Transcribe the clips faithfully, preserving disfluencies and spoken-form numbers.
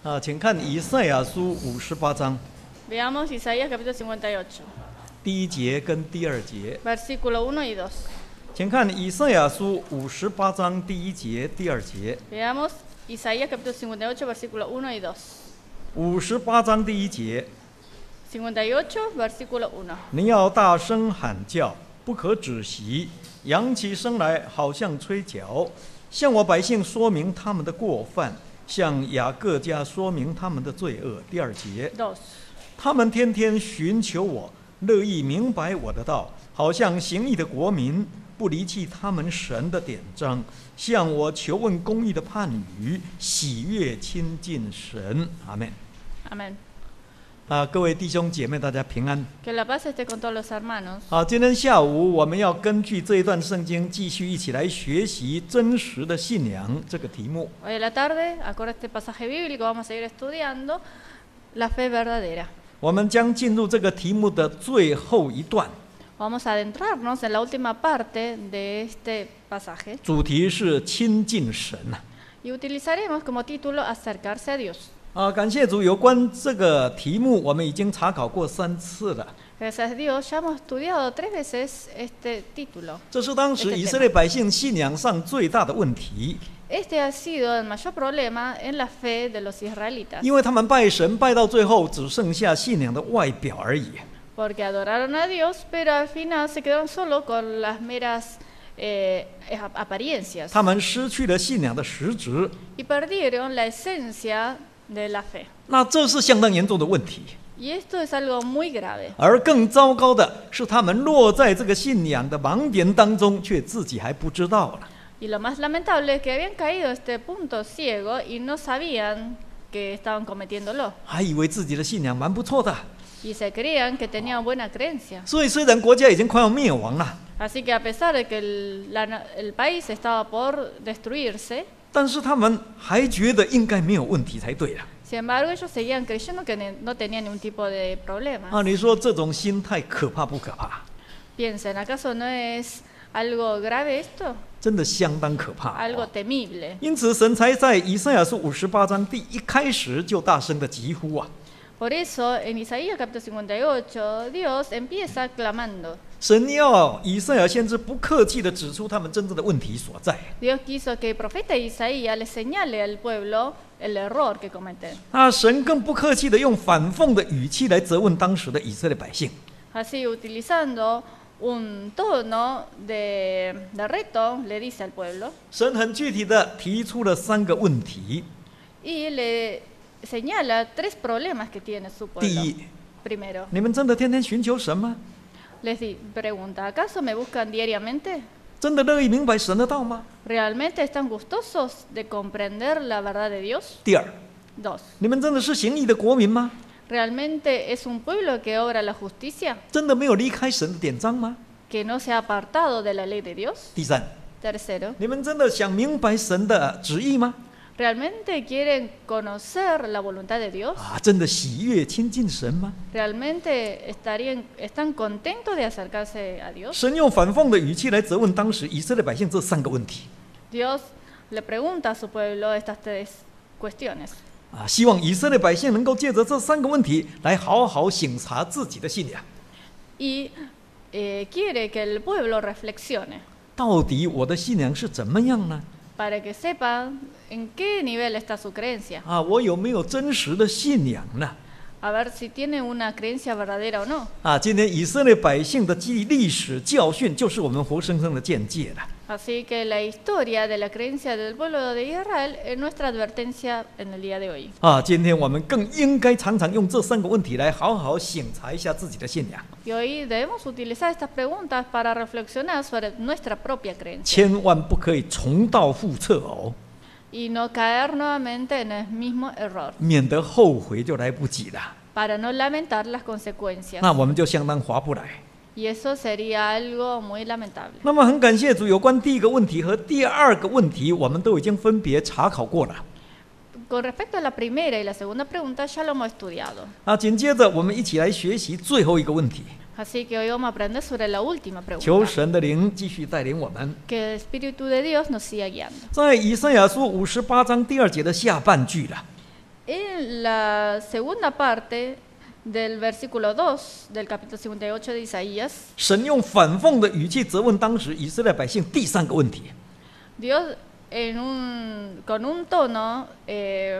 啊，请看以赛亚书五十八章 Veamos Isaías capítulo cincuenta y ocho, 第一节跟第二节。 versículo uno y dos. 请看以赛亚书五十八章第一节、第二节。 Veamos Isaías capítulo cincuenta y ocho, versículo uno y dos. 五十八章第一节， cincuenta y ocho, versículo uno. 你要大声喊叫，不可止息，扬起声来，好像吹角，向我百姓说明他们的过犯，向雅各家说明他们的罪恶。第二节， dos. 他们天天寻求我，乐意明白我的道，好像行义的国民，不离弃他们神的典章，向我求问公义的判语，喜悦亲近神。阿们。 Amén. 啊，各位弟兄姐妹，大家平安。 Que la paz esté con todos los hermanos. 好，今天下午我们要根据这一段圣经，继续一起来学习真实的信仰这个题目。 Hoy en la tarde, acorde a este pasaje bíblico, vamos a seguir estudiando la fe verdadera. 我们将进入这个题目的最后一段， Vamos a adentrarnos en la última parte de este pasaje 主题是亲近神呐。 y utilizaremos como título acercarse a Dios. 啊，感谢主，有关这个题目，我们已经查考过三次了。 Gracias a Dios, ya hemos estudiado tres veces este título. 这是当时以色列百姓信仰上最大的问题， Este ha sido el mayor problema en la fe de los israelitas, 因为他们拜神拜到最后，只剩下信仰的外表而已。 porque adoraron a Dios, pero al final se quedaron solo con las meras eh, apariencias 他们失去了信仰的实质， y perdieron la esencia de la fe. 那这是相当严重的问题。 Y esto es algo muy grave. 而更糟糕的是，他们落在这个信仰的盲点当中，却自己还不知道了。 Y lo más lamentable es que habían caído a este punto ciego y no sabían que estaban cometiéndolo. 还以为自己的信仰蛮不错的， Y se creían que tenían buena creencia. 所以虽然国家已经快要灭亡了， Así que a pesar de que el, la- el país estaba por destruirse, 但是他们还觉得应该没有问题才对了。 sin embargo ellos seguían creyendo que ne- no tenían ningún tipo de problema. 啊，你说这种心态可怕不可怕？ Piensen, ¿acaso no es algo grave esto? 真的相当可怕、 Algo 哦。 temible. 因此，神才在以赛亚书五十八章第一开始就大声的疾呼啊！ Por eso, en Isaías capítulo cincuenta y ocho, Dios empieza clamando. 神要以赛亚先知不客气的指出他们真正的问题所在。 Dios quiso que el profeta Isaías le señale al pueblo el error que cometen. 啊，神更不客气的用反讽的语气来责问当时的以色列百姓。 Así, utilizando un tono de, de reto, le dice al pueblo 神很具体的提出了三个问题。 y le señala tres problemas que tiene su 第 pueblo. 一， Primero, 你们真的天天寻求神吗？ les di- pregunta, ¿acaso me buscan diariamente? 真的乐意明白神的道吗？ ¿Realmente están gustosos de comprender la verdad de Dios? 第二， Dos, 你们真的是行义的国民吗？ ¿realmente es un pueblo que obra la justicia? 真的没有离开神的典章吗？ ¿Que no se ha apartado de la ley de Dios? 第三， Tercero, 你们真的想明白神的旨意吗？ ¿realmente quieren conocer la voluntad de Dios? 啊，真的喜悦亲近神吗？ ¿Realmente estarían, están contentos de acercarse a Dios? 神用反讽的语气来责问当时以色列百姓这三个问题 Dios le pregunta a su pueblo estas tres cuestiones 啊，希望以色列百姓能够借着这三个问题来好好省察自己的信仰。 y eh, quiere que el pueblo reflexione 到底我的信仰是怎么样呢？ para que sepan en qué nivel está su creencia, 啊，我有没有真实的信仰呢？ a ver si tiene una creencia verdadera o no. 啊，今天以色列百姓的记历史教训，就是我们活生生的见解了。 Así que la historia de la creencia del pueblo de Israel es nuestra advertencia en el día de hoy. 啊，今天我们更应该常常用这三个问题来好好省察一下自己的信仰， Y hoy debemos utilizar estas preguntas para reflexionar sobre nuestra propia creencia 千万不可以重蹈覆辙哦， y no caer nuevamente en el mismo error, 免得后悔就来不及了。 para no lamentar las consecuencias. 那我们就相当划不来。 Y eso sería algo muy lamentable. 那么很感谢主，有关第一个问题和第二个问题，我们都已经分别查考过了。 Con respecto a la primera y la segunda pregunta, ya lo hemos estudiado. 啊，紧接着我们一起来学习最后一个问题。 Así que hoy vamos a aprender sobre la última 求 pregunta. 神的灵继续带领我们。 Que el Espíritu de Dios nos siga guiando. 在以赛亚书五十八章第二节的下半句了， En en la segunda parte del versículo dos del capítulo cincuenta y ocho de Isaías, 神用反讽的语气责问当时以色列百姓第三个问题。 Dios en un, con un tono eh,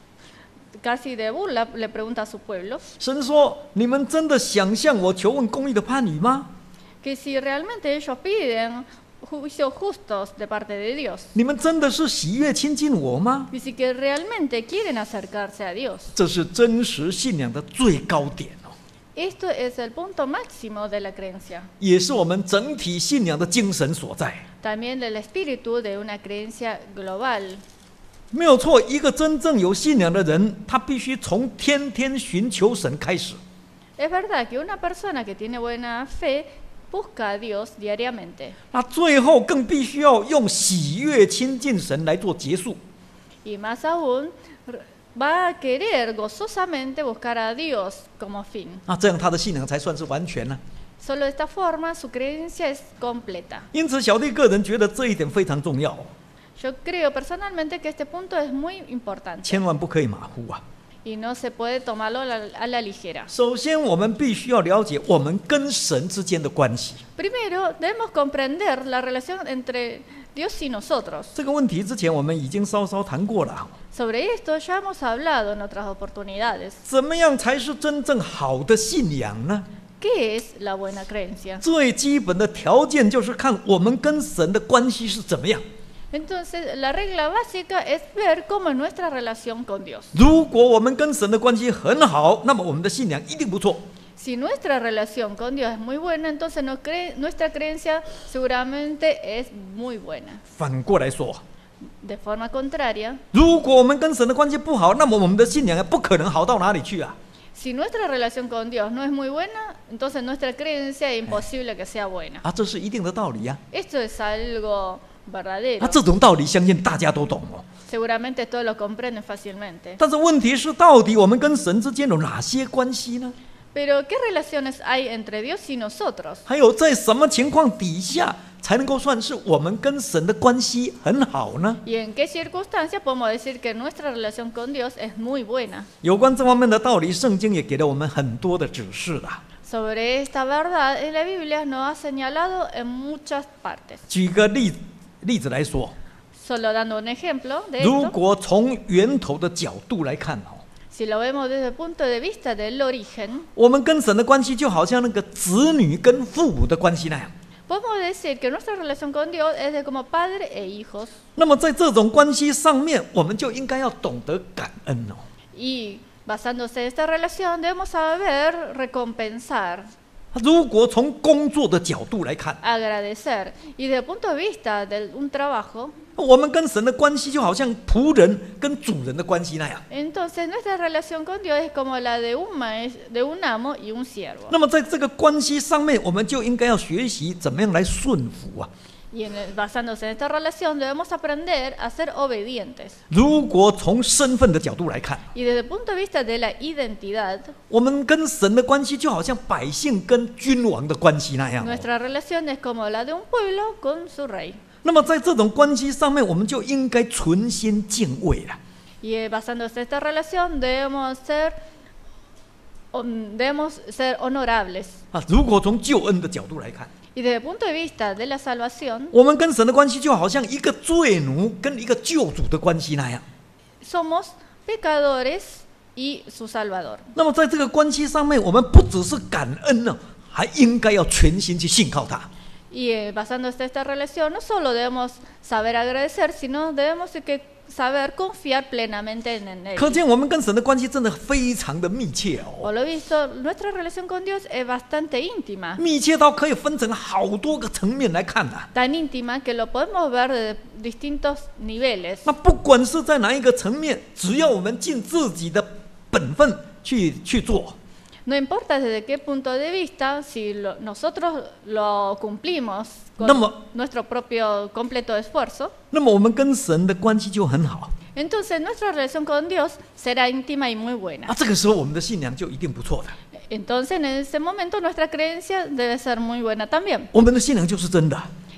casi de burla le pregunta a su pueblo 神说：“你们真的想向我求问公义的判语吗？ que si realmente ellos piden juicios justos de parte de Dios, 你们真的是喜悦亲近我吗？ y si que realmente quieren acercarse a Dios. 这是真实信仰的最高点哦， Esto es el punto máximo de la creencia, 也是我们整体信仰的精神所在。 también del espíritu de una creencia global. 没有错，一个真正有信仰的人，他必须从天天寻求神开始。 Es verdad que una persona que tiene buena fe busca a Dios diariamente, 那最后更必须要用喜悦亲近神来做结束。 y más aún r- va a querer gozosamente buscar a Dios como fin. 那这样他的信仰才算是完全呢、 Solo de esta forma su creencia es completa. 因此，小弟个人觉得这一点非常重要， Yo creo personalmente que este punto es muy importante 千万不可以马虎啊！ y no se puede tomarlo a la, a la ligera. 首先，我们必须要了解我们跟神之间的关系。 Primero, debemos comprender la relación entre Dios y nosotros. 这个问题之前我们已经稍稍谈过了。 Sobre esto ya hemos hablado en otras oportunidades. 怎么样才是真正好的信仰呢？ ¿Qué es la buena creencia? 最基本的条件就是看我们跟神的关系是怎么样。 Entonces, la regla básica es ver cómo es nuestra relación con Dios. 如果我们跟神的关系很好，那么我们的信仰一定不错。 Si nuestra relación con Dios es muy buena, entonces no cre- nuestra creencia seguramente es muy buena. 反过来说， De forma contraria, 如果我们跟神的关系不好，那么我们的信仰也不可能好到哪里去啊！ si nuestra relación con Dios no es muy buena, entonces nuestra creencia es imposible que sea buena. 啊，这是一定的道理呀、 Esto es algo 啊。 verdadero. 啊，这种道理相信大家都懂哦。 Seguramente todos lo comprenden fácilmente. 但是问题是，到底我们跟神之间有哪些关系呢？ Pero, ¿qué relaciones hay entre Dios y nosotros? 还有在什么情况底下才能够算是我们跟神的关系很好呢？ ¿Y en qué circunstancias podemos decir que nuestra relación con Dios es muy buena? 有关这方面的道理，圣经也给了我们很多的指示啦。 Sobre esta verdad, en la Biblia nos ha señalado en muchas partes. 举个例例子来说， Solo dando un ejemplo de 如 esto, 果从源头的角度来看哦， si lo vemos desde el punto de vista del origen, 我们跟神的关系就好像那个子女跟父母的关系那样。 podemos decir que nuestra relación con Dios es de como padre e hijos. 那么在这种关系上面，我们就应该要懂得感恩哦。 Y basándose en esta relación, debemos saber recompensar, 如果从工作的角度来看， agradecer. Y desde el punto de vista de un trabajo, 我们跟神的关系就好像仆人跟主人的关系那样。 entonces nuestra relación con Dios es como la de un maes- de un amo y un siervo. 那么在这个关系上面，我们就应该要学习怎么样来顺服啊。 Y en el- basándose en esta relación debemos aprender a ser obedientes. 如果从身份的角度来看， Y desde el punto de vista de la identidad, 我们跟神的关系就好像百姓跟君王的关系那样、哦。 nuestra relación es como la de un pueblo con su rey. 那么在这种关系上面，我们就应该存心敬畏了。 Y eh, basándose en esta relación debemos ser, hon- debemos ser honorables. 啊，如果从救恩的角度来看， Y desde el punto de vista de la salvación, 我们跟神的关系就好像一个罪奴跟一个救主的关系那样。 somos pecadores y su salvador. 那么在这个关系上面，我们不只是感恩呢，还应该要全心去信靠他。 Y eh, basándose en esta relación, no solo debemos saber agradecer, sino debemos que saber confiar plenamente en él. 可见我们跟神的关系真的非常的密切哦， Por lo visto, nuestra relación con Dios es bastante íntima. 密切到可以分成好多个层面来看呐、啊。 Tan íntima que lo podemos ver de distintos niveles. 那不管是在哪一个层面，只要我们尽自己的本分去去做， No importa desde qué punto de vista, si lo- nosotros lo cumplimos con No mo- nuestro propio completo esfuerzo, 那么我们跟神的关系就很好 entonces nuestra relación con Dios será íntima y muy 啊。 buena. 这个时候我们的信仰就一定不错的， Entonces en ese momento nuestra creencia debe ser muy buena también. 我们的信仰就是真的。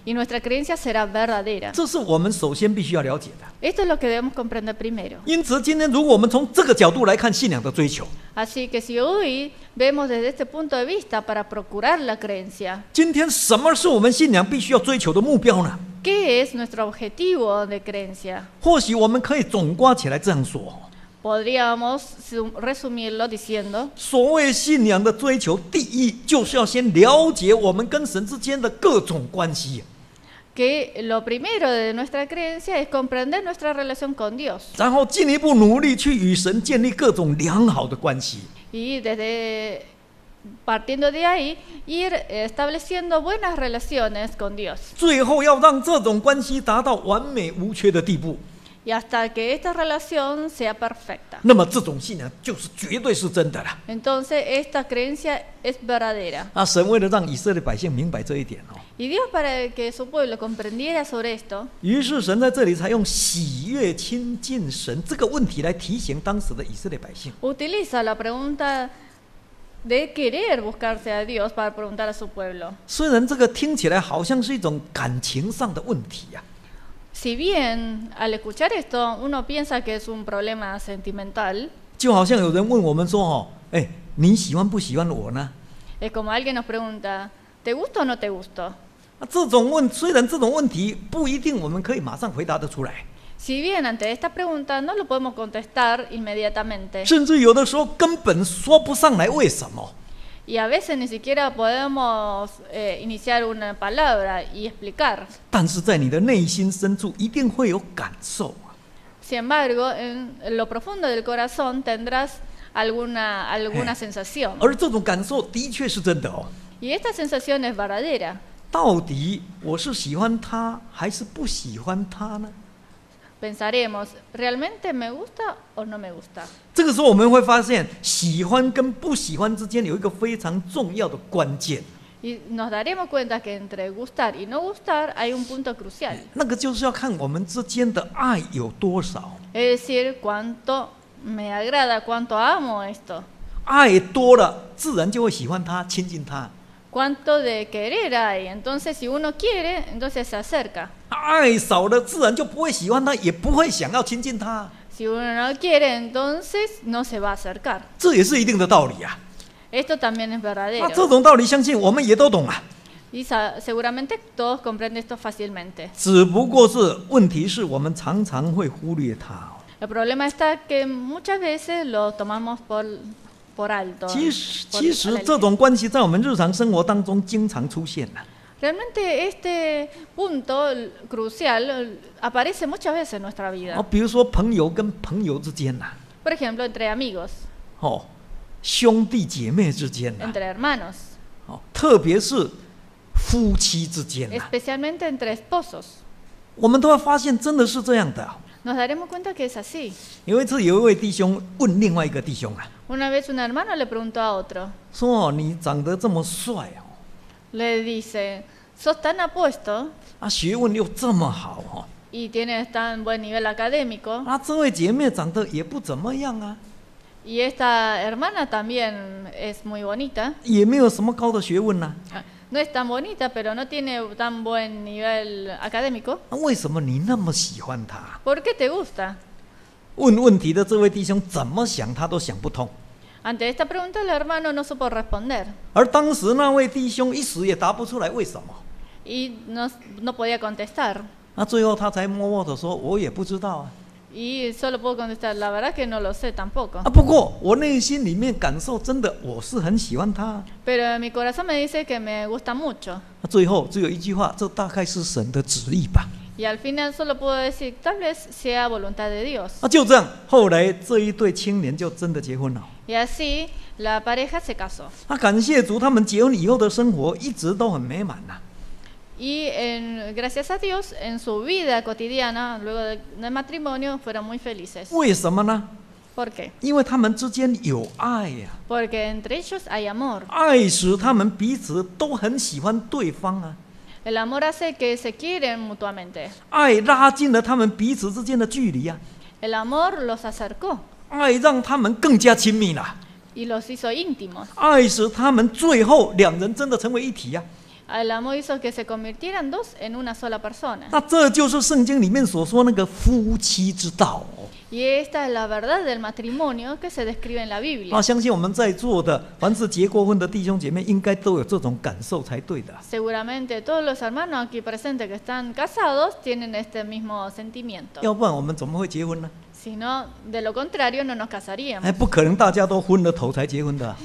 y nuestra creencia será verdadera. 这是我们首先必须要了解的。 Esto es lo que debemos comprender primero. 因此，今天如果我们从这个角度来看信仰的追求， Así que si hoy vemos desde este punto de vista para procurar la creencia, 今天什么是我们信仰必须要追求的目标呢？ ¿qué es nuestro objetivo de creencia? 或许我们可以总括起来这样说： Podríamos sum- resumirlo diciendo 所谓信仰的追求，第一就是要先了解我们跟神之间的各种关系， que lo primero de nuestra creencia es comprender nuestra relación con Dios 然后进一步努力去与神建立各种良好的关系。 y desde partiendo de ahí ir estableciendo buenas relaciones con Dios 最后要让这种关系达到完美无缺的地步， y hasta que esta relación sea perfecta. 那么这种信仰就是绝对是真的了。 Entonces esta creencia es verdadera. 啊，神为了让以色列百姓明白这一点哦， Y Dios, para que su pueblo comprendiera sobre esto, 于是神在这里才用喜悦亲近神这个问题来提醒当时的以色列百姓。 utiliza la pregunta de querer buscarse a Dios para preguntar a su pueblo. 虽然这个听起来好像是一种感情上的问题呀、啊， Si bien al escuchar esto uno piensa que es un problema sentimental, 就好像有人问我们说：“哦，哎，你喜欢不喜欢我呢？” es como alguien nos pregunta, ¿te gusto o no te gusto? 啊，这种问虽然这种问题不一定我们可以马上回答得出来， Si bien ante esta pregunta no lo podemos contestar inmediatamente, 甚至有的时候根本说不上来为什么。 y a veces ni siquiera podemos eh, iniciar una palabra y explicar. 但是在你的内心深处一定会有感受。 Sin embargo, en lo profundo del corazón tendrás alguna, alguna sensación. 而这种感受的确是真的哦。 Y esta sensación es verdadera. 到底我是喜欢他还是不喜欢他呢？ Pensaremos, ¿realmente me gusta o no me gusta? 这个时候我们会发现，喜欢跟不喜欢之间有一个非常重要的关键， Y nos daremos cuenta que entre gustar y no gustar hay un punto crucial. 那个就是要看我们之间的爱有多少。 Es decir, cuánto me agrada, cuánto amo esto. 爱多了，自然就会喜欢他，亲近他。 Cuánto de querer hay. Entonces, si uno quiere, entonces se acerca. 爱少了，自然就不会喜欢他，也不会想要亲近他。 Si uno no quiere, entonces no se va a acercar. 这也是一定的道理啊。 Esto también es 那 verdadero. 这种道理，相信我们也都懂啊。 Y sa- seguramente todos comprenden esto fácilmente. 只不过是问题是我们常常会忽略它哦。 El problema está que muchas veces lo tomamos por, por alto. 其实， por- 其 a 实 la 这种关系在我们日常生活当中经常出现的。 Realmente este punto crucial aparece muchas veces en nuestra 哦， vida. 比如说朋友跟朋友之间呐、 Por ejemplo, entre amigos, 哦，兄弟姐妹之间呐、 entre hermanos, 哦，特别是夫妻之间呐、 especialmente entre esposos. 我们都会发现真的是这样的。 Nos daremos cuenta que es así. 有一次，有一位弟兄问另外一个弟兄啊， Una vez un hermano le preguntó a otro, 说：“你长得这么帅哦， le dice, sos tan apuesto 啊，学问又这么好哦， y tienes tan buen nivel académico, 啊，这位姐妹长得也不怎么样啊， y esta hermana también es muy bonita. 也没有什么高的学问呐、 Ah, No es tan bonita, pero no tiene tan buen nivel académico. 啊，为什么你那么喜欢她？” ¿Por qué te gusta? 问问题的这位弟兄怎么想他都想不通， Ante esta pregunta el hermano no supo responder 而当时那位弟兄一时也答不出来为什么。 y no, no podía contestar. 那最后他才默默地说：“我也不知道啊。 Y solo puedo contestar, la verdad que no lo sé tampoco. 啊，不过我内心里面感受真的我是很喜欢他。” Pero mi corazón me dice que me gusta mucho. 那最后只有一句话，这大概是神的旨意吧。 Y al final solo puedo decir, tal vez sea voluntad de Dios. 啊，就这样，后来这一对青年就真的结婚了。 Y así la pareja se casó. 那感谢主，他们结婚以后的生活一直都很美满呐、 Y en- gracias a Dios, en su vida cotidiana, luego de- del matrimonio, fueron muy felices. 为什么呢？ ¿Por qué? 因为他们之间有爱呀、 Porque entre ellos hay amor. 爱使他们彼此都很喜欢对方啊。 El amor hace que se quieren mutuamente. 爱拉近了他们彼此之间的距离啊， El amor los acercó 爱让他们更加亲密了， y los hizo íntimos. 爱使他们最后两人真的成为一体啊。 El amor hizo que se convirtieran dos en una sola persona. 那这就是圣经里面所说那个夫妻之道哦。 Y esta es la verdad del matrimonio que se describe en la Biblia. 啊，相信我们在座的凡是结过婚的弟兄姐妹，应该都有这种感受才对的。 Seguramente todos los hermanos aquí presentes que están casados tienen este mismo sentimiento. 要不然我们怎么会结婚呢？ Si no, de lo contrario, no nos casaríamos. 哎，不可能大家都昏了头才结婚的啊。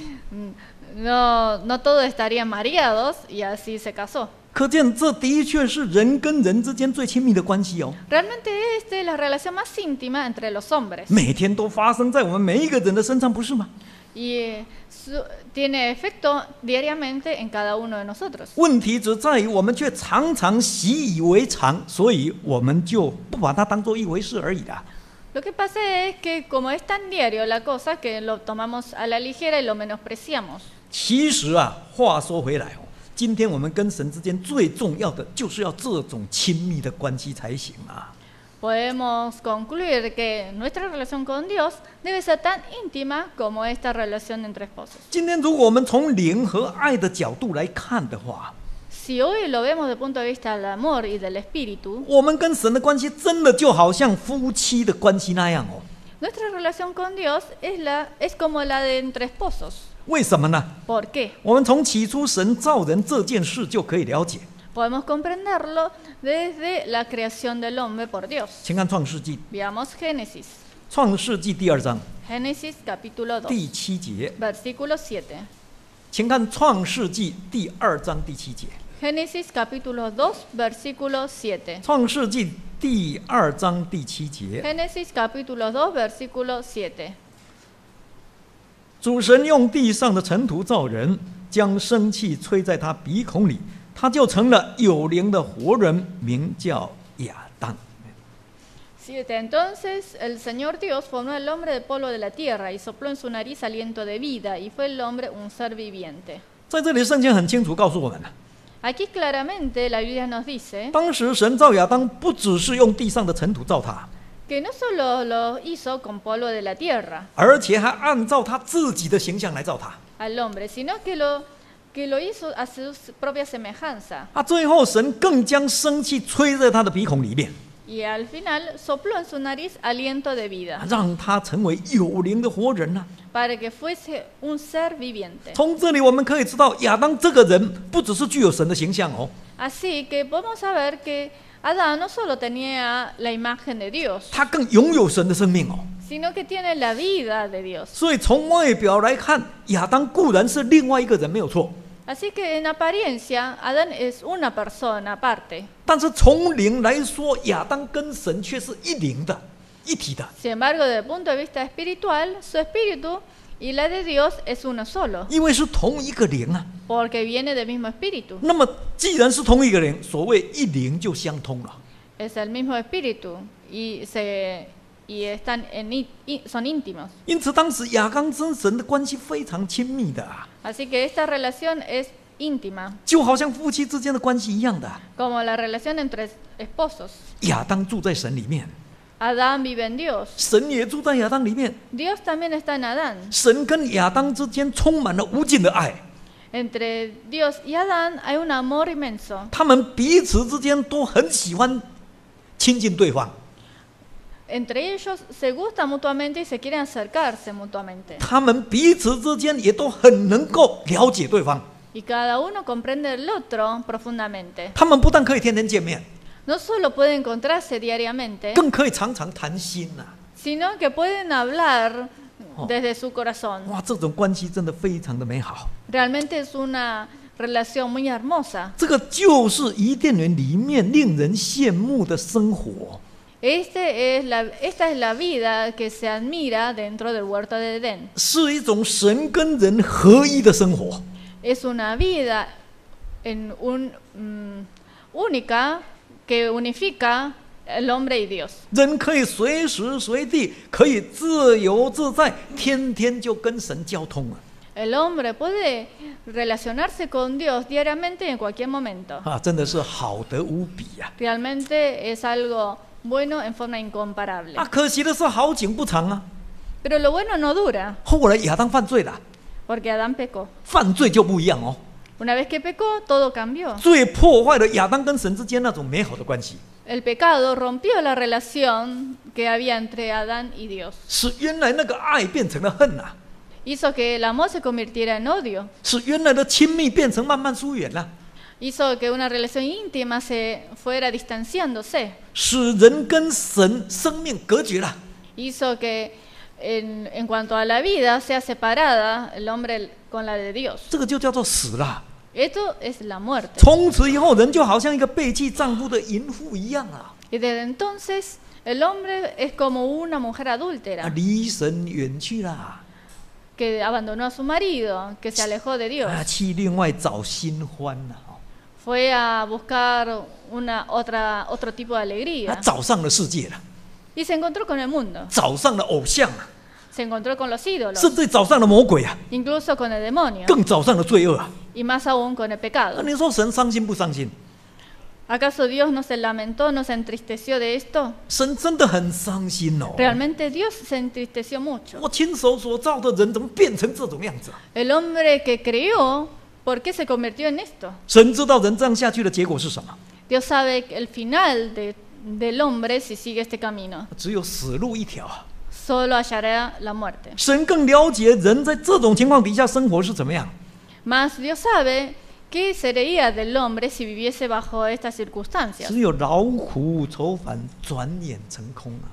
No, no todos estarían mareados y así se casó. 可见这的确是人跟人之间最亲密的关系哦。 Realmente esta es la relación más íntima entre los hombres. 每天都发生在我们每一个人的身上，不是吗？ Y su- tiene efecto diariamente en cada uno de nosotros. 问题只在于我们却常常习以为常，所以我们就不把它当做一回事而已啦。 Lo que pasa es que como es tan diario la cosa que lo tomamos a la ligera y lo menospreciamos. 其实啊，话说回来哦，今天我们跟神之间最重要的就是要这种亲密的关系才行啊。 Podemos concluir que nuestra relación con Dios debe ser tan íntima como esta relación entre esposos. 今天如果我们从灵和爱的角度来看的话， Si hoy lo vemos desde el punto de vista del amor y del espíritu, 我们跟神的关系真的就好像夫妻的关系那样哦。 nuestra relación con Dios es, la, es como la de entre esposos. 为什么呢？ ¿Por qué? 我们从起初神造人这件事就可以了解。 Podemos comprenderlo desde la creación del hombre por Dios. 请看创世纪， Veamos Génesis. 创世纪第二章 Génesis capítulo 第 dos, 七节， versículo siete. 请看创世纪第二章第七节。 Génesis capítulo dos, versículo siete. 创世纪第二章第七节， Génesis capítulo dos, versículo siete. 主神用地上的尘土造人，将生气吹在他鼻孔里，他就成了有灵的活人，名叫亚当。 siete. Entonces el Señor Dios formó al hombre del polvo de la tierra y sopló en su nariz aliento de vida, y fue el hombre un ser viviente. 在这里，圣经很清楚告诉我们了， Aquí claramente la Biblia nos dice 当时神造亚当，不只是用地上的尘土造他， que no solo lo hizo con polvo de la tierra 而且还按照他自己的形象来造他。 al hombre, sino que lo, que lo hizo a su propia semejanza. 啊，最后神更将生气吹在他的鼻孔里面， Y al final sopló en su nariz aliento de vida 让他成为有灵的活人啊。 para que fuese un ser viviente. 从这里我们可以知道，亚当这个人不只是具有神的形象哦， Así que podemos saber que Adán no solo tenía la imagen de Dios, 他更拥有神的生命哦。 sino que tiene la vida de Dios. 所以从外表来看，亚当固然是另外一个人没有错， Así que en apariencia Adán es una persona aparte. 但是从灵来说，亚当跟神却是一灵的、一体的。 Sin embargo, desde el punto de vista espiritual, su espíritu y la de Dios es uno solo, 因为是同一个灵啊。 porque viene del mismo espíritu. 那么既然是同一个灵，所谓一灵就相通了。 Es el mismo espíritu y, se, y están en, í- í- son íntimos. 因此，当时亚当跟神的关系非常亲密的啊， Así que esta relación es íntima, 就好像夫妻之间的关系一样的啊。 como la relación entre esposos. 亚当住在神里面， Adán vive en Dios. 神也住在亚当里面， Dios también está en Adán. 神跟亚当之间充满了无尽的爱， Entre Dios y Adán hay un amor inmenso. 他们彼此之间都很喜欢亲近对方， Entre ellos se gustan mutuamente y se quieren acercarse mutuamente. 他们彼此之间也都很能够了解对方。 Y cada uno comprende al otro profundamente. 他们不但可以天天见面， No solo pueden encontrarse diariamente, 更可以常常谈心呐、 sino que pueden hablar desde su corazón. 哇，这种关系真的非常的美好。 Realmente es una relación muy hermosa. 这个就是伊甸园里面令人羡慕的生活。 Este es la, esta es la vida que se admira dentro del huerto de Edén. 是一种神跟人合一的生活。 Es una vida en un, mm, única que unifica el hombre y Dios. 人可以随时随地可以自由自在，天天就跟神交通了 El hombre puede relacionarse con Dios diariamente en cualquier momento. 啊，真的是好得无比呀、 Realmente es algo bueno en forma incomparable. 啊！可惜的是好景不长啊， Pero lo bueno no dura, 后来亚当犯罪了， porque Adán pecó. 犯罪就不一样哦。 Una vez que pecó, todo cambió. 罪破坏了亚当跟神之间那种美好的关系， El pecado rompió la relación que había entre Adán y Dios. 使原来那个爱变成了恨啊， Hizo que el amor se convirtiera en odio. 使原来的亲密变成慢慢疏远了， Hizo que una relación íntima se fuera distanciándose. 使人跟神生命隔绝了。 Hizo que en, en cuanto a la vida sea separada el hombre con la de Dios. 这个就叫做死了。 Esto es la muerte. 从此以后，人就好像一个背弃丈夫的淫妇一样啊， Y desde entonces el hombre es como una mujer 啊 adúltera 离神远去了， que abandonó a su marido, que se alejó de Dios. 啊，去另外找新欢了， Fue a buscar una, otra, otro tipo de 啊， alegría 找上了世界了， y se encontró con el mundo, 找上了偶像啊， se encontró con los ídolos, 甚至找上了魔鬼啊， incluso con el demonio 更找上了罪恶啊。 y más aún con el 那 pecado. 你说神伤心不伤心？ ¿Acaso Dios no se lamentó, no se entristeció de esto? 神真的很伤心哦。 Realmente Dios se entristeció mucho. 我亲手所造的人怎么变成这种样子啊？ El hombre que creó, ¿por qué se convirtió en esto? 神知道人这样下去的结果是什么， Dios sabe el final de, del hombre si sigue este camino. 只有死路一条啊。 Solo hallará la muerte. 神更了解人在这种情况底下生活是怎么样。 Mas Dios sabe qué sería del hombre si viviese bajo estas circunstancias. 只有劳苦愁烦，转眼成空啊，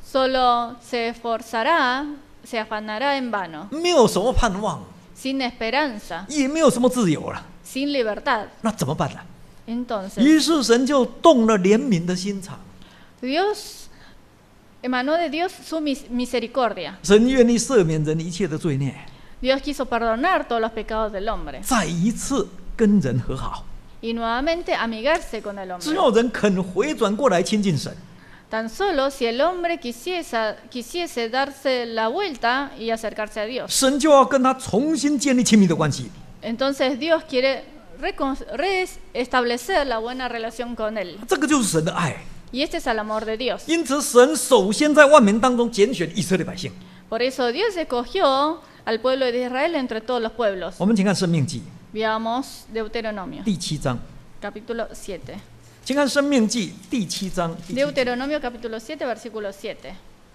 Solo se esforzará, se afanará en vano, 没有什么盼望， sin esperanza, 也没有什么自由了， sin libertad. 那怎么办呢？ Entonces, 于是神就动了怜悯的心肠， Dios emanó de Dios su mis- misericordia. 神愿意赦免人一切的罪孽， Dios quiso perdonar todos los pecados del hombre 再一次跟人和好。 y nuevamente amigarse con el 只 hombre. 要人肯回转过来亲近神， Tan solo si el hombre quisiese, quisiese darse la vuelta y acercarse a Dios. 神就要跟他重新建立亲密的关系。 Entonces Dios quiere recon- restablecer la buena relación con él. 这个就是神的爱。 Y este es el amor de Dios. 因此，神首先在万民当中拣选以色列百姓。 Por eso Dios escogió al pueblo de Israel entre todos los pueblos. 我们请看《生命记 Veamos Deuteronomio, 第七章， capítulo siete. 请看《生命记》第七章第七节 Deuteronomio capítulo siete, versículo siete.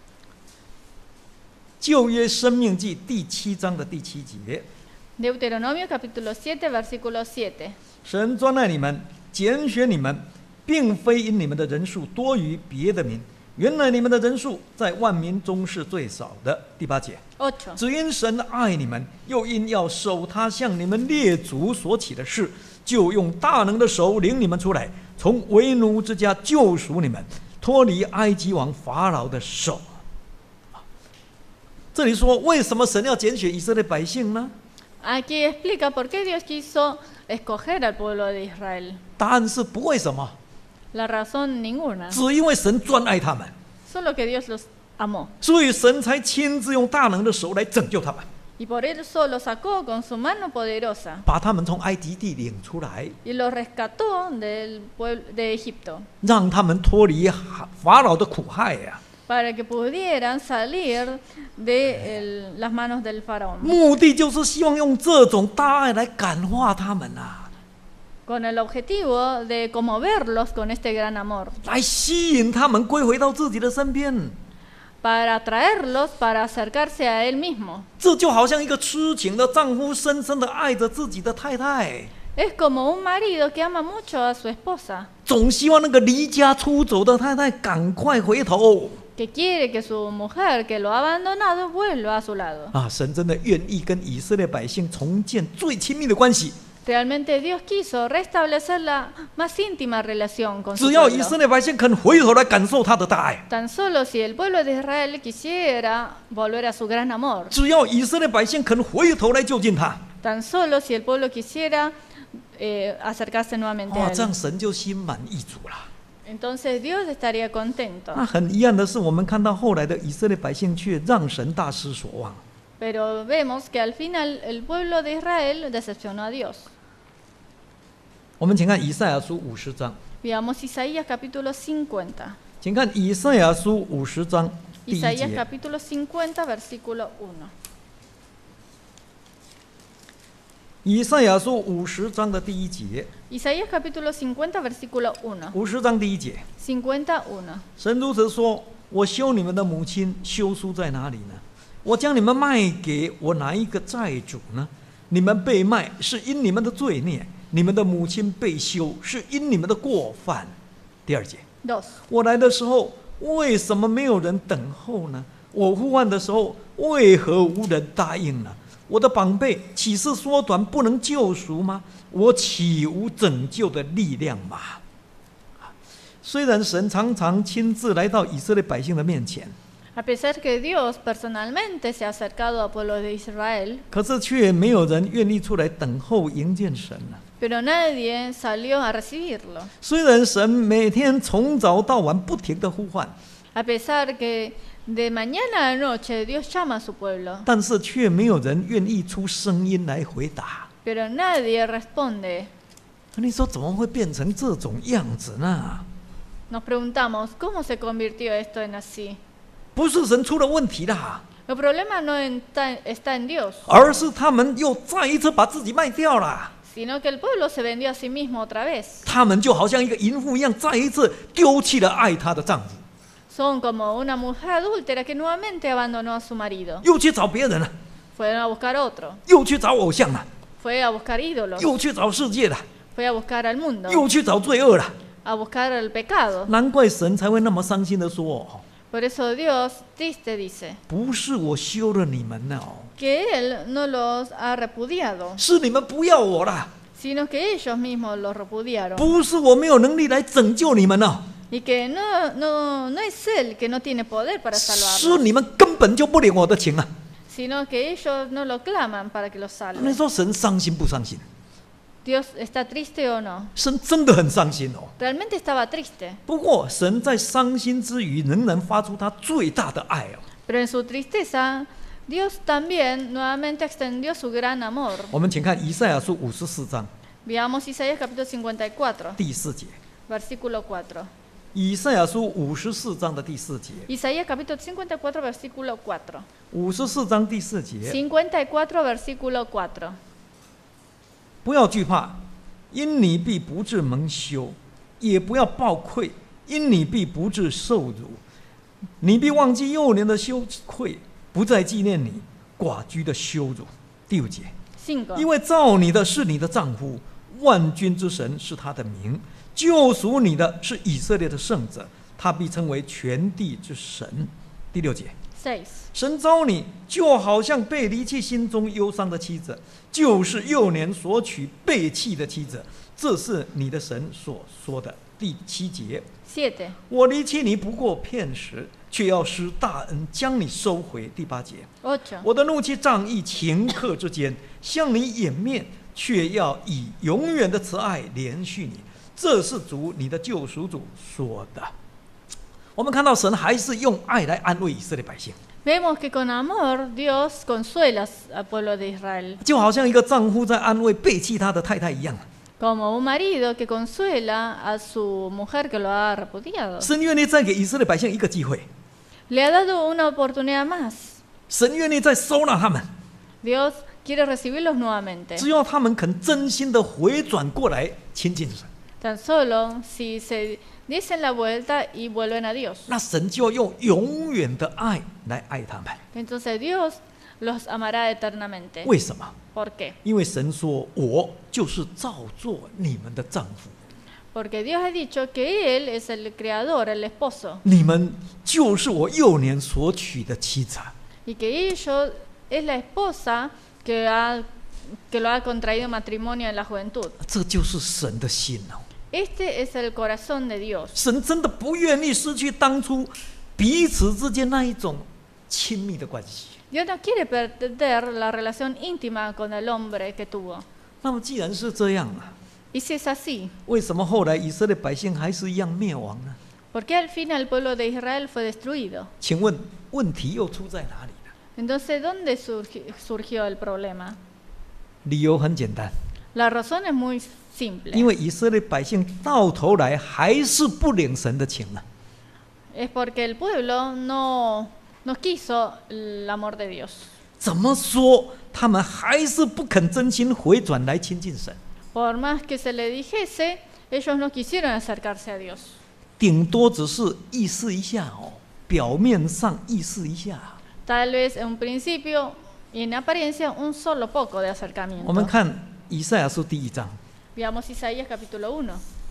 旧约《生命记》第七章的第七节， Deuteronomio capítulo siete, versículo siete. 神专爱你们，拣选你们，并非因你们的人数多于别的民，原来你们的人数在万民中是最少的。第八节， ocho. 只因神爱你们，又因要守他向你们列祖所起的事，就用大能的手领你们出来，从为奴之家救赎你们，脱离埃及王法老的手。这里说，为什么神要拣选以色列百姓呢？ Aquí explica por qué Dios quiso escoger al pueblo de Israel. 答案是不为什么， La razón ninguna, 只因为神专爱他们， solo que Dios los amó. 所以神才亲自用大能的手来拯救他们， Y por eso los sacó con su mano poderosa 把他们从埃及地领出来， y los rescató del pueblo de Egipto 让他们脱离法老的苦害呀、 para que pudieran salir de el- las manos del faraón. 目的就是希望用这种大爱来感化他们啊， Con el objetivo de conmoverlos con este gran amor, 来吸引他们归回到自己的身边。 para atraerlos, para acercarse a él mismo. 这就好像一个痴情的丈夫深深的爱着自己的太太， Es como un marido que ama mucho a su esposa, 总希望那个离家出走的太太赶快回头 que quiere que su mujer, que lo ha abandonado, vuelva a su lado. 啊！神真的愿意跟以色列百姓重建最亲密的关系。 Realmente Dios quiso restablecer la más íntima relación con su 只要以色 pueblo. 列百姓肯回头来感受他的大爱， Tan solo si el pueblo de Israel quisiera volver a su gran amor, 只要以色列百姓肯回头来就近他， tan solo si el pueblo quisiera eh, acercarse nuevamente 哇， a 这样 él, 神就心满意足了。 entonces Dios estaría contento. 那很遗憾的是，我们看到后来的以色列百姓却让神大失所望。 Pero vemos que al final el pueblo de Israel decepcionó a Dios. 我们请看以赛亚书五十章， Veamos Isaías capítulo cincuenta. 请看以赛亚书五十章第一 Isaías 节。 capítulo cincuenta, versículo uno. 以赛亚书五十章的第一节， Isaías capítulo cincuenta, versículo uno. 五十章第一节， cincuenta-uno. 神如此说：我休你们的母亲，休书在哪里呢？我将你们卖给我哪一个债主呢？你们被卖是因你们的罪孽，你们的母亲被休是因你们的过犯。第二节， dos. 我来的时候，为什么没有人等候呢？我呼唤的时候，为何无人答应呢？我的膀臂岂是缩短不能救赎吗？我岂无拯救的力量吗？虽然神常常亲自来到以色列百姓的面前， A pesar que Dios personalmente se ha acercado al pueblo de Israel, 可是却没有人愿意出来等候迎见神呢。 pero nadie salió a recibirlo. 虽然神每天从早到晚不停的呼唤， A pesar que de mañana a noche Dios llama a su pueblo, 但是却没有人愿意出声音来回答。 pero nadie responde. 你说怎么会变成这种样子呢？ Nos preguntamos, ¿cómo se convirtió esto en así? 不是神出了问题啦， El problema no está, está en Dios, 而是他们又再一次把自己卖掉了。 sino que el pueblo se vendió a sí mismo otra vez. 他们就好像一个淫妇一样，再一次丢弃了爱她的丈夫， Son como una mujer adúltera que nuevamente abandonó a su marido. 又去找别人了， Fueron a buscar otro, 又去找偶像了， fue a buscar ídolos, 又去找世界了， fue a buscar al mundo, 又去找罪恶了。 a buscar el pecado. 难怪神才会那么伤心的说： Por eso Dios triste dice 不是我休了你们了， que Él no los ha repudiado, 是你们不要我了， sino que ellos mismos los repudiaron. 不是我没有能力来拯救你们了， Y que no, no, no es Él que no tiene poder para 是 salvarlos, 你们根本就不领我的情啊！ sino que ellos no lo claman para que los 你 salve. 说神伤心不伤心？ Dios está triste o no. 神真的很伤心哦。 Realmente estaba triste, 不过神在伤心之余，仍然发出他最大的爱哦。 pero en su tristeza Dios también nuevamente extendió su gran amor. 我们请看以赛亚书五十四章 Veamos Isaías capítulo cincuenta y cuatro, 第四节。 versículo cuatro. 以赛亚书五十四章的第四节， Isaías capítulo cincuenta y cuatro, versículo cuatro. 五十四章第四节， cincuenta y cuatro, versículo cuatro. 不要惧怕，因你必不致蒙羞；也不要抱愧，因你必不致受辱。你必忘记幼年的羞愧，不再纪念你寡居的羞辱。第五节， cinco. 因为造你的是你的丈夫，万军之神是他的名，救赎你的是以色列的圣者，他必称为全地之神。第六节， seis. 神召你，就好像被离弃、心中忧伤的妻子，就是幼年所娶被弃的妻子，这是你的神所说的。第七节， siete. 我离弃你不过片时，却要施大恩将你收回。第八节， ocho. 我的怒气仗义顷刻之间向你掩面，却要以永远的慈爱连续你。这是主你的救赎主说的。我们看到神还是用爱来安慰以色列百姓， Vemos que con amor Dios consuela al pueblo de Israel, 就好像一个丈夫在安慰背弃他的太太一样。 como un marido que consuela a su mujer que lo ha repudiado. 神愿意再给以色列百姓一个机会， Le ha dado una oportunidad más. 神愿意再收纳他们， Dios quiere recibirlos nuevamente. 只要他们肯真心的回转过来亲近神， Tan solo si se dicen la vuelta y vuelven a Dios. 那神就要用永远的爱来爱他们。 Entonces Dios los amará eternamente. 为什么？ ¿Por qué? 因为神说：“我就是造作你们的丈夫， Porque Dios ha dicho que Él es el creador, el esposo, 你们就是我幼年所娶的妻子。” y que ellos es la esposa que, ha, que lo ha contraído matrimonio en la juventud. 这就是神的心哦。 Este es el corazón de Dios. 神真的不愿意失去当初彼此之间那一种亲密的关系。 Dios no quiere perder la relación íntima con el hombre que tuvo. 那么既然是这样啊， Y si es así, 为什么后来以色列百姓还是一样灭亡呢？ ¿por qué al fin el pueblo de Israel fue destruido? 请问问题又出在哪里呢？ Entonces, ¿dónde surgi- surgió el problema? 理由很简单， La razón es muy 因 simple. 为以色列百姓到头来还是不领神的情啊。 Es porque el pueblo no, no quiso el amor de Dios. 怎么说，他们还是不肯真心回转来亲近神。 Por más que se le dijese, ellos no quisieron acercarse a Dios. 顶多只是意思一下哦，表面上意思一下。 Tal vez en un principio y en apariencia un solo poco de 我们 acercamiento. 看以赛亚书第一章， Veamos Isaías capítulo uno.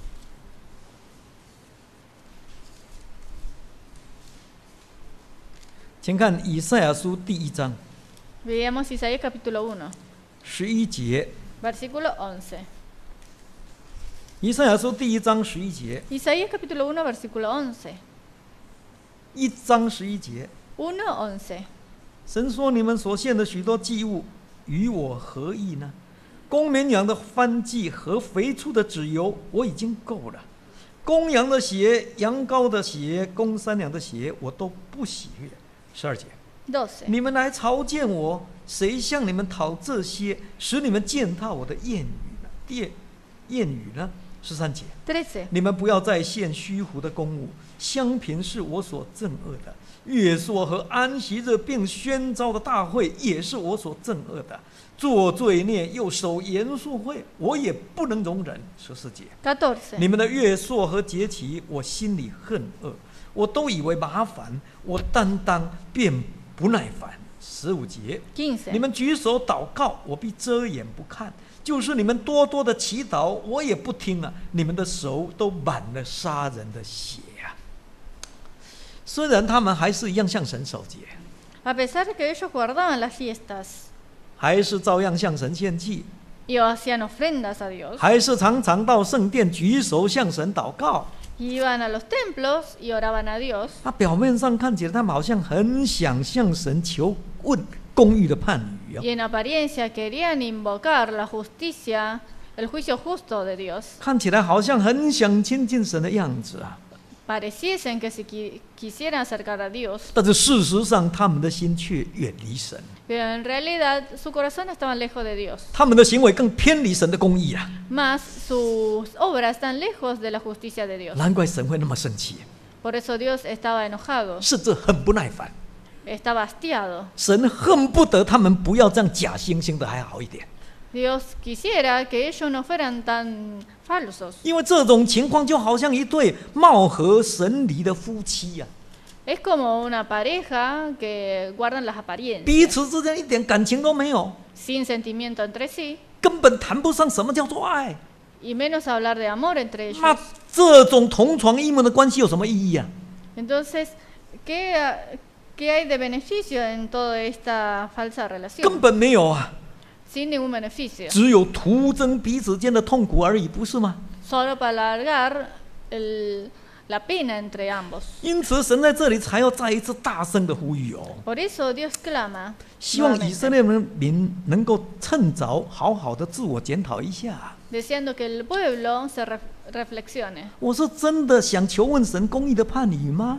请看以赛亚书第一章 Veamos Isaías capítulo uno, 十一节。 versículo once. 以赛亚书第一章十一节， Isaías capítulo uno, versículo once. 一章十一节， uno once. 神说：“你们所献的许多祭物与我何异呢？公绵羊的燔祭和肥畜的脂油，我已经够了。公羊的血、羊羔的血、公山羊的血，我都不喜悦。”十二节， doce. 你们来朝见我，谁向你们讨这些，使你们践踏我的谚语呢？谚谚语呢？十三节， trece. 你们不要再献虚浮的公物，香品是我所憎恶的。月朔和安息日并宣召的大会也是我所憎恶的。做罪孽又守严肃会，我也不能容忍。十四节， catorce. 你们的月朔和节期，我心里恨恶，我都以为麻烦，我担当便不耐烦。十五节， quince. 你们举手祷告，我必遮掩不看；就是你们多多的祈祷，我也不听啊！你们的手都满了杀人的血啊！虽然他们还是一样向神守节， A pesar de que ellos guardaban las fiestas 还是照样向神献祭， y hacían ofrendas a Dios, 还是常常到圣殿举手向神祷告。 iban a los templos y oraban a Dios. 那表面上看起来，他们好像很想向神求问公义的判语啊。 Y en apariencia querían invocar la justicia, el juicio justo de Dios. 看起来好像很想亲近神的样子啊。 Pareciesen que se qui- quisieran acercar a Dios, 但是事实上，他们的心却远离神， pero en realidad su corazón estaba lejos de Dios. 他们的行为更偏离神的公义啊。 Más sus obras están lejos de la justicia de Dios. 难怪神会那么生气， Por eso Dios estaba enojado, 甚至很不耐烦。 estaba hastiado. 神恨不得他们不要这样假惺惺的，还好一点。 Dios quisiera que ellos no fueran tan falsos. 因为这种情况就好像一对貌合神离的夫妻呀、 Es como una pareja que guardan las 啊， apariencias, 彼此之间一点感情都没有， sin sentimiento entre sí, 根本谈不上什么叫做爱。 y menos hablar de amor entre 那 ellos. 这种同床异梦的关系有什么意义啊？ Entonces, ¿qué, ah, qué hay de beneficio en toda esta falsa 根 relación? 本没有啊， Sin ningún beneficio. 只有徒增彼此间的痛苦而已，不是吗？ Solo para alargar el, la pena entre ambos. 因此，神在这里才要再一次大声的呼吁哦， Por eso Dios clama, 希望以色 nuevamente, 列民能够趁早好好的自我检讨一下。 deseando que el pueblo se ref- reflexione. 我是真的想求问神公义的判语吗？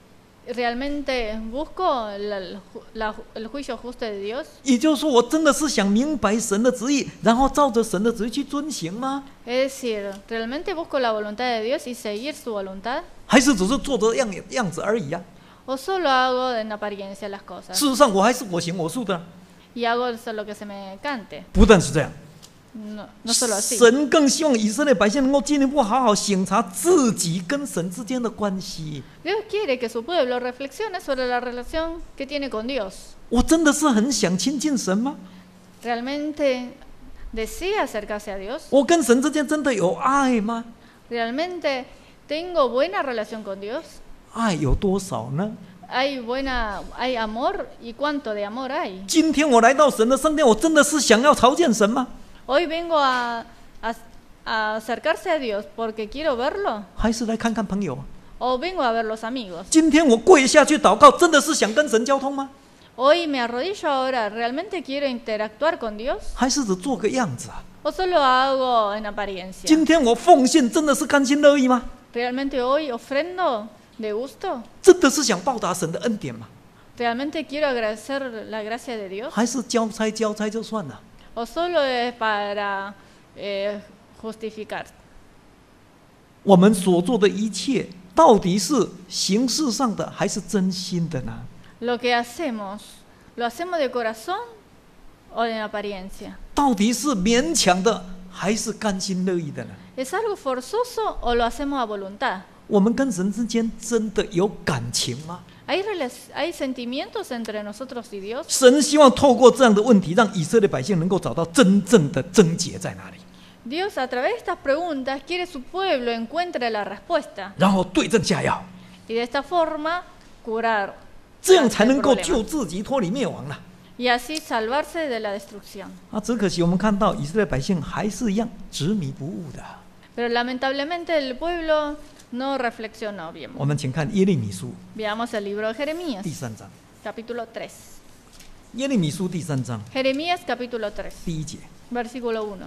¿Realmente busco la- el ju- la- el juicio justo de Dios? 也就是说，我真的是想明白神的旨意，然后照着神的旨意去遵行吗？ Es decir, ¿realmente busco la voluntad de Dios y seguir su voluntad? 还是只是做着样样子而已啊？ ¿O solo hago en apariencia las cosas? 事实上，我还是我行我素的啊。 Y hago eso lo que se me cante. 不但是这样， No, no solo así. 神更希望以色列百姓能够进一步好好省察自己跟神之间的关系。 Dios quiere que su pueblo reflexione sobre la relación que tiene con Dios. 我真的是很想亲近神吗？ ¿Realmente desea acercarse a Dios? 我跟神之间真的有爱吗？ ¿Realmente tengo buena relación con Dios? 爱有多少呢？ ¿Hay buena, hay amor? ¿Y cuánto de amor hay? 今天我来到神的圣殿，我真的是想要朝见神吗？ Hoy vengo a, a- a acercarse a Dios porque quiero verlo. 还是来看看朋友啊？ O vengo a ver los amigos. 今天我跪下去祷告，真的是想跟神交通吗？ Hoy me arrodillo a orar. ¿Realmente quiero interactuar con Dios? 还是只做个样子啊？ ¿O solo hago en apariencia? 今天我奉献，真的是甘心乐意吗？ ¿Realmente hoy ofrendo de gusto? 真的是想报答神的恩典吗？ ¿Realmente quiero agradecer la gracia de Dios? 还是交差交差就算了？ ¿O solo es para eh, justificar? 我们所做的一切，到底是形式上的，还是真心的呢？ Lo que hacemos, ¿Lo hacemos de corazón o en apariencia? 到底是勉强的，还是甘心乐意的呢？ ¿Es algo forzoso o lo hacemos a voluntad? 我们跟神之间真的有感情吗？ ¿Hay, relac- ¿Hay sentimientos entre nosotros y Dios? 神希望透过这样的问题，让以色列百姓能够找到真正的症结在哪里， Dios a través de estas preguntas quiere su pueblo encuentre la respuesta 然后对症下药， y de esta forma curar 这样才 el 能够 problema 救自己脱离灭亡了。 y así salvarse de la destrucción. 啊，只可惜我们看到以色列百姓还是一样执迷不悟的。 Pero lamentablemente el pueblo no reflexionó bien. 我们请看耶利米书 Veamos el libro de Jeremías, 第三章， capítulo tres. 耶利米书第三章 Jeremías, capítulo tres, 第一节， versículo uno.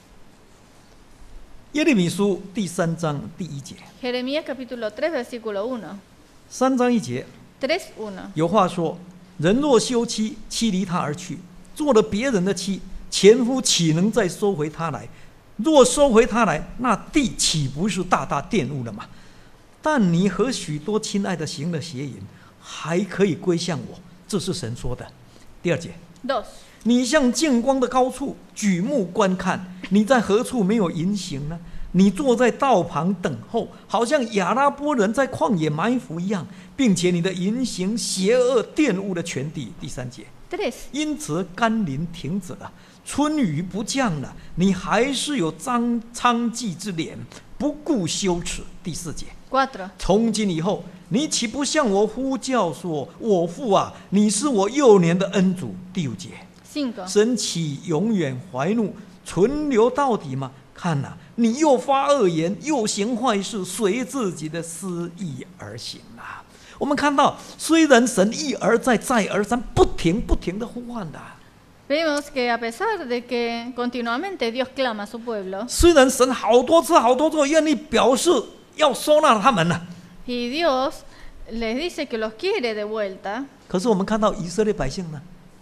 耶利米书第三章第一节， Jeremías, capítulo tres, versículo uno. 三章一节， tres, uno. 有话说：人若休妻，妻离他而去，做了别人的妻，前夫岂能再收回她来？若收回她来，那地岂不是大大玷污了吗？但你和许多亲爱的行了邪淫，还可以归向我，这是神说的。第二节， dos. 你向净光的高处举目观看，你在何处没有淫行呢？你坐在道旁等候，好像亚拉波人在旷野埋伏一样，并且你的淫行邪恶玷污了全地。第三节， tres. 因此甘霖停止了，春雨不降了，你还是有张娼妓之脸，不顾羞耻。第四节， cuatro. 从今以后，你岂不向我呼叫说：“我父啊，你是我幼年的恩主。”第五节， cinco. 神岂永远怀怒，存留到底吗？看哪、啊，你又发恶言，又行坏事，随自己的私意而行啊！我们看到，虽然神一而再、再而三、不停、不停的呼唤的， Vemos que a pesar de que continuamente Dios clama a su pueblo 虽然神好多次、好多次愿意表示要收纳他们呢， y Dios les dice que los quiere de vuelta, 可是我们看到以色列百姓呢，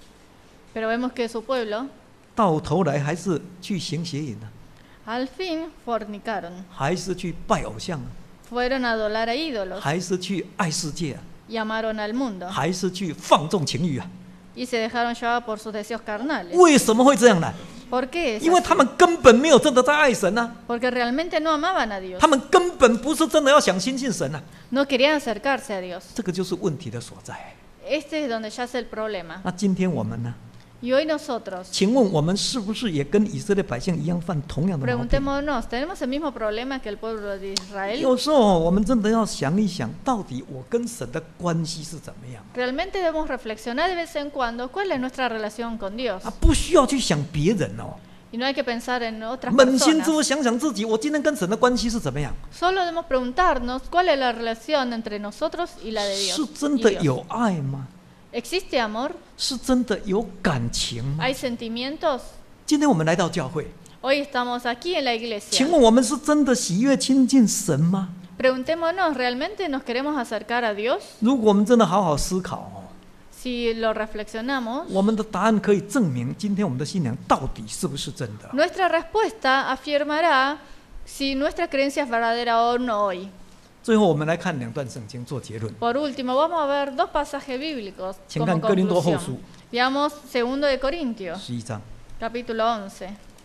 pero vemos que su pueblo 到头来还是去行邪淫呢， al fin fornicaron, 还是去拜偶像啊， fueron a adorar a ídolos 还是去爱世界啊， y amaron al mundo 还是去放纵情欲啊？ y se dejaron llevar por sus deseos carnales. 为什么会这样呢？ ¿Por qué es 因为 así? 他们根本没有真的在爱神啊， Porque realmente no amaban a Dios, 他们根本不是真的要想亲近神啊， no querían acercarse a Dios. 这个就是问题的所在。 Este es donde yace el problema. 那今天我们呢？ Y hoy nosotros 请问我们是不是也跟以色列百姓一样犯同样的毛病？ preguntémonos, ¿tenemos el mismo problema que el pueblo de Israel? 有时候我们真的要想一想，到底我跟神的关系是怎么样 Realmente debemos reflexionar de vez en cuando cuál es nuestra relación con Dios. 啊？不需要去想别人哦， Y no hay que pensar en otras 扪心 personas. 自问想想自己，我今天跟神的关系是怎么样？ Solo debemos preguntarnos cuál es la relación entre nosotros y la de 是 Dios. 真 y 的 Dios. 有爱吗？ ¿Existe amor? 是真的有感情吗？ ¿Hay sentimientos? 今天我们来到教会， Hoy estamos aquí en la 请 iglesia. 问我们是真的喜悦亲近神吗？ Preguntémonos, ¿realmente nos queremos acercar a Dios? 如果我们真的好好思考哦， Si lo reflexionamos, 我们的答案可以证明今天我们的信仰到底是不是真的。 nuestra respuesta afirmará si nuestra creencia es verdadera o no hoy. 最后，我们来看两段圣经做结论。 Por último, vamos a ver dos pasajes bíblicos 请 como 看哥林多后书 conclusión. Veamos segundo de Corintios, 十一章， capítulo once.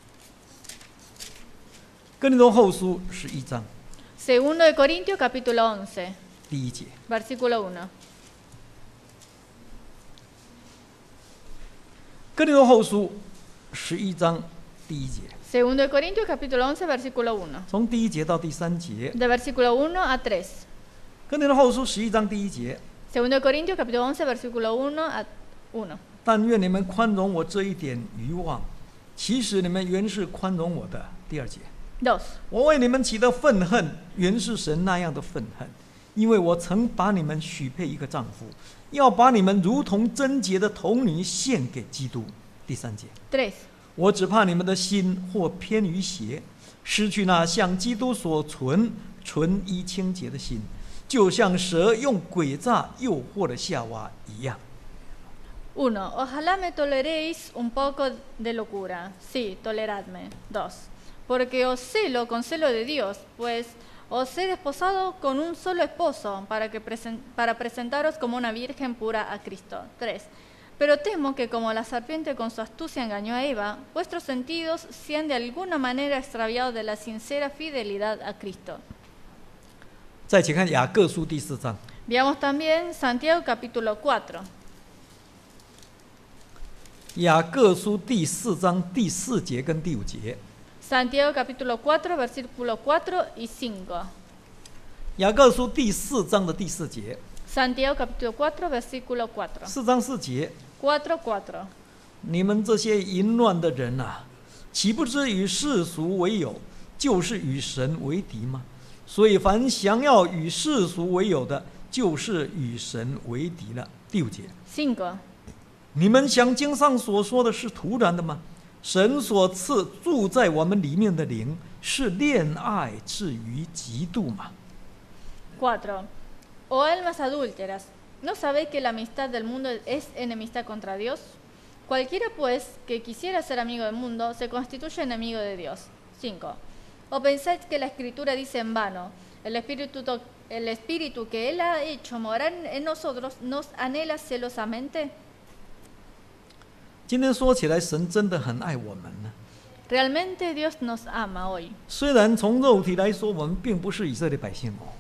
哥林多后书十一章 Segundo de Corintios, capítulo once, 第一节， versículo uno. 哥林多后书十一章第一节， Segundo de Corintios, capítulo once, versículo uno. 从第一节到第三节。 De versículo uno a tres. 哥林多后书十一章第一节， Segundo de Corintios, capítulo once, versículo uno a uno. 但愿你们宽容我这一点愚妄，其实你们原是宽容我的。第二节， Dos. 我为你们起的愤恨，原是神那样的愤恨，因为我曾把你们许配一个丈夫，要把你们如同贞洁的童女献给基督。第三节， Tres. 我只怕你们的心或偏于邪，失去那像基督所存纯一清洁的心，就像蛇用诡诈诱惑了夏娃一样。 Uno. Ojalá me toleréis un poco de locura. Sí, toleradme. Dos. Porque os celo con celo de Dios, pues os he desposado con un solo esposo para, que presen- para presentaros como una virgen pura a Cristo. Tres. Pero temo que como la serpiente con su astucia engañó a Eva, vuestros sentidos sean de alguna manera extraviados de la sincera fidelidad a Cristo. 再请看雅各书第四章， Veamos también Santiago capítulo cuatro. 雅各书第四章第四节跟第五节。 Santiago capítulo cuatro, versículo cuatro y cinco. 雅各书第四章的第四节， Santiago capítulo cuatro, versículo cuatro. 四章四节， cuatro, cuatro. 你们这些淫乱的人啊，岂不知与世俗为友，就是与神为敌吗？所以凡想要与世俗为友的，就是与神为敌了。第五节， cinco. 你们想经上所说的是徒然的吗？神所赐住在我们里面的灵，是恋爱至于嫉妒吗？ cuatro. Oh almas adúlteras, ¿no sabéis que la amistad del mundo es enemistad contra Dios? Cualquiera pues que quisiera ser amigo del mundo se constituye enemigo de Dios. cinco. ¿O pensáis que la Escritura dice en vano, el espíritu, to- el espíritu que Él ha hecho morar en nosotros nos anhela celosamente? 今天说起来，神真的很爱我们呢。 Realmente Dios nos ama hoy. 虽然从肉体来说，我们并不是以色列百姓哦，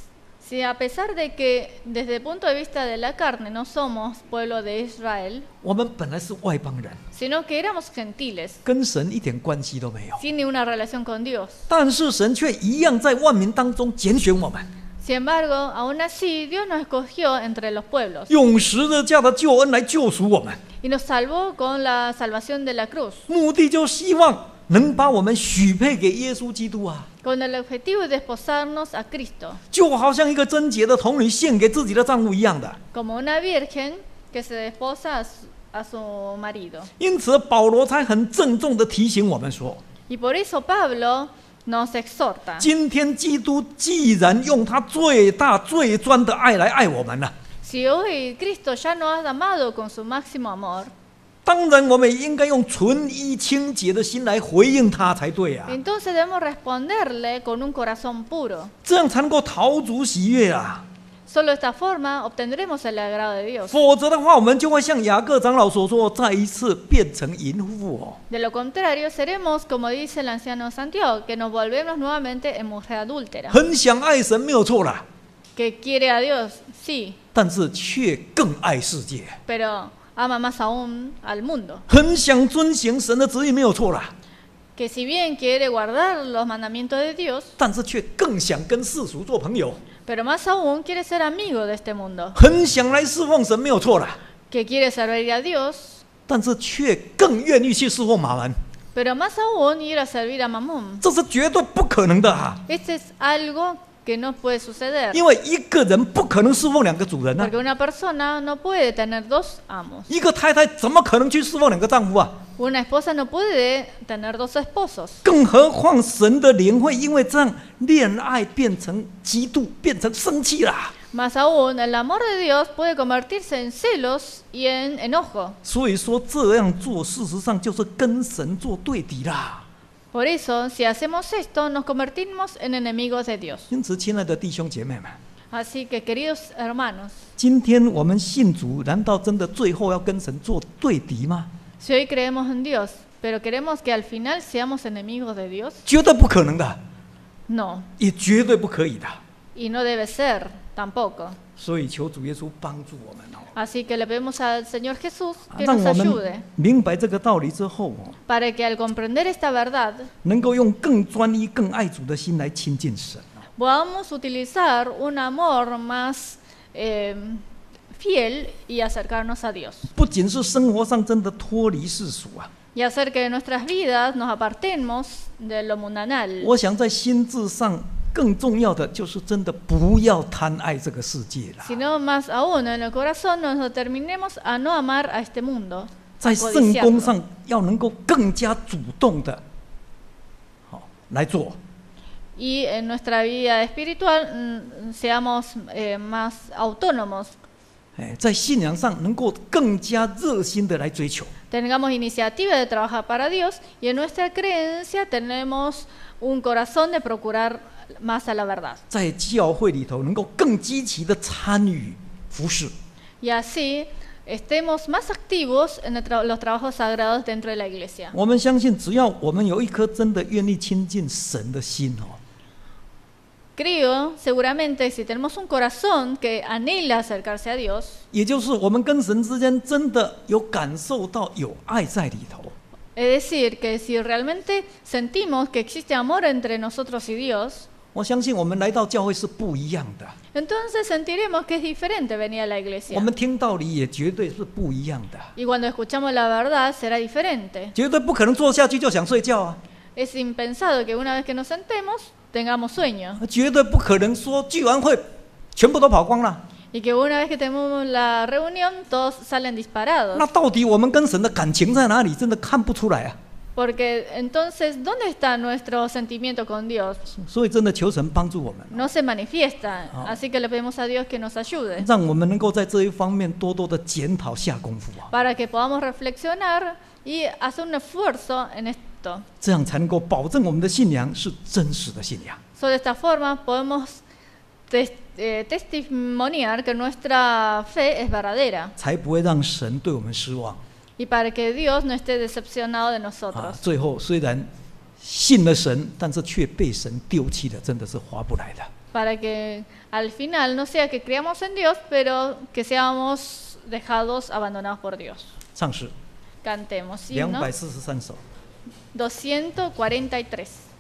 Si a pesar de que desde el punto de vista de la carne no somos pueblo de Israel, 我们本来是外邦人， sino que éramos gentiles, 跟神一点关系都没有。 sin ninguna relación con Dios. 但是神却一样在万民当中拣选我们， Sin embargo, aún así, Dios nos escogió entre los pueblos 用十字架的救恩来救赎我们， y nos salvó con la salvación de la cruz, 目的就希望能把我们许配给耶稣基督啊， con el objetivo de desposarnos a Cristo, 就好像一个贞洁的童女献给自己的丈夫一样的。 como una virgen que se desposa a su, a su marido. 因此，保罗才很郑重地提醒我们说， Y por eso Pablo nos exhorta. 今天基督既然用他最大最专的爱来爱我们了， Si hoy Cristo ya nos ha amado con su máximo amor, 当然我们也应该用纯一清洁的心来回应他才对啊， entonces debemos responderle con un corazón puro. 这样才能够讨主喜悦啊。 Solo de esta forma obtendremos el agrado de Dios. 否则的话，我们就会像雅各长老所说，再一次变成淫妇哦。 De lo contrario, seremos, como dice el anciano Santiago, que nos volvemos nuevamente en mujer adúltera, 很想爱神没有错啦， que quiere a Dios, sí, 但是却更爱世界； pero ama más aún al mundo, 很想遵行神的旨意没有错啦， que si bien quiere guardar los mandamientos de Dios, 但是却更想跟世俗做朋友， pero más aún quiere ser amigo de este mundo, 很想来侍奉神没有错啦， que quiere servir a Dios, 但是却更愿意去侍奉马门， pero más aún ir a servir a Mamón. 这是绝对不可能的啊！ Este es algo que no puede suceder, 因为一个人不可能侍奉两个主人啊， porque una persona no puede tener dos amos. 一个太太怎么可能去侍奉两个丈夫啊？ Una esposa no puede tener dos esposos. 更何况神的灵会因为这样恋爱变成嫉妒，变成生气啦。 Más aún, el amor de Dios puede convertirse en celos y en enojo. 所以说这样做，事实上就是跟神做对敌啦。 Por eso, si hacemos esto, nos convertimos en enemigos de Dios. 因此，亲爱的弟兄姐妹们， Así que, queridos hermanos, 今天我们信主，难道真的最后要跟神做对敌吗？ si hoy creemos en Dios, pero queremos que al final seamos enemigos de Dios, 绝对不可能的， no. 也绝对不可以的。 Y no debe ser tampoco. 所以，求主耶稣帮助我们哦， Así que le pedimos al Señor Jesús que 让 nos 我 ayude 们明白这个道理之后哦， para que al comprender esta verdad 能够用更专一、更爱主的心来亲近神。 podamos utilizar un amor más eh, fiel y acercarnos a Dios. 不仅是生活上真的脱离世俗啊， Y hacer que en nuestras vidas nos apartemos de lo mundanal. 我想在心智上更重要的就是真的不要贪爱这个世界啦。 Sino más aún en el corazón nos determinemos a no amar a este mundo, 在 a 圣功 codiciarlo. 上要能够更加主动的，好来做。 Y en nuestra vida espiritual mm, seamos eh, más autónomos, 哎，在信仰上能够更加热心的来追求。 tengamos iniciativa de trabajar para Dios y en nuestra creencia tenemos un corazón de procurar más a la verdad. 在教会里头能够更积极的参与服事， Y así estemos más activos en el tra- los trabajos sagrados dentro de la iglesia. 我们相信，只要我们有一颗真的愿意亲近神的心哦， Creo, seguramente, si tenemos un corazón que anhela acercarse a Dios, 也就是我们跟神之间真的有感受到有爱在里头， es decir, que si realmente sentimos que existe amor entre nosotros y Dios, 我相信我们来到教会是不一样的， entonces sentiremos que es diferente venir a la 我 iglesia. 们听道理也绝对是不一样的， Y cuando escuchamos la verdad será diferente. 绝对不可能坐下去就想睡觉啊， Es impensado que una vez que nos sentemos tengamos sueño 绝对不可能说聚完会全部都跑光了。 y que una vez que tenemos la reunión todos salen disparados. 那到底我们跟神的感情在哪里？真的看不出来啊！ Porque entonces, ¿dónde está nuestro sentimiento con Dios? 所以真的求神帮助我们， No se manifiesta. Ah. Así que le pedimos a Dios que nos ayude 让我们能够在这一方面多多的检讨下功夫啊， para que podamos reflexionar y hacer un esfuerzo en esto. 这样才能够保证我们的信仰是真实的信仰。 So, de esta forma podemos tes- eh, testimoniar que nuestra fe es verdadera 才不会让神对我们失望 y para que Dios no esté decepcionado de 啊 nosotros.！ 最后虽然信了神，但是却被神丢弃了，真的是划不来的。 Para que al final no sea que creamos en Dios, pero que seamos dejados, abandonados por Dios. 唱诗 Cantemos 两 himno 百四十三首。 doscientos cuarenta y tres.